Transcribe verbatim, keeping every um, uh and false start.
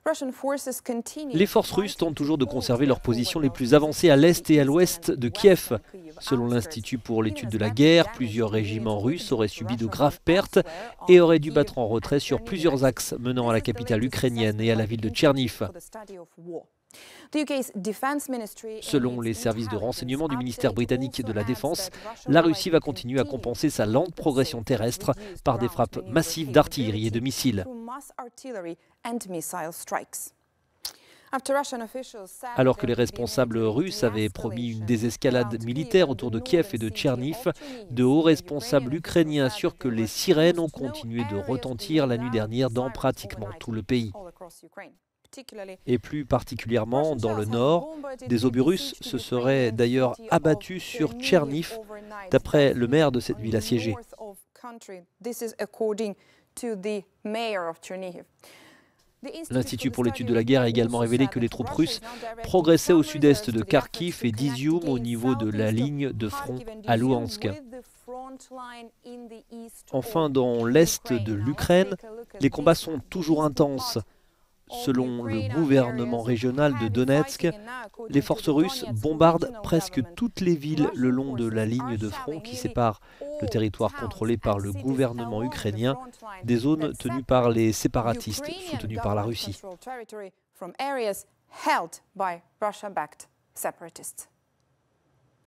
Les forces russes tentent toujours de conserver leurs positions les plus avancées à l'est et à l'ouest de Kiev. Selon l'Institut pour l'étude de la guerre, plusieurs régiments russes auraient subi de graves pertes et auraient dû battre en retrait sur plusieurs axes menant à la capitale ukrainienne et à la ville de Tcherniv. Selon les services de renseignement du ministère britannique de la Défense, la Russie va continuer à compenser sa lente progression terrestre par des frappes massives d'artillerie et de missiles. Alors que les responsables russes avaient promis une désescalade militaire autour de Kiev et de Tcherniv, de hauts responsables ukrainiens assurent que les sirènes ont continué de retentir la nuit dernière dans pratiquement tout le pays. Et plus particulièrement dans le nord, des obus russes se seraient d'ailleurs abattus sur Tcherniv, d'après le maire de cette ville assiégée. L'Institut pour l'étude de la guerre a également révélé que les troupes russes progressaient au sud-est de Kharkiv et d'Izium au niveau de la ligne de front à Louhansk. Enfin, dans l'est de l'Ukraine, les combats sont toujours intenses. Selon le gouvernement régional de Donetsk, les forces russes bombardent presque toutes les villes le long de la ligne de front qui sépare le territoire contrôlé par le gouvernement ukrainien des zones tenues par les séparatistes soutenus par la Russie.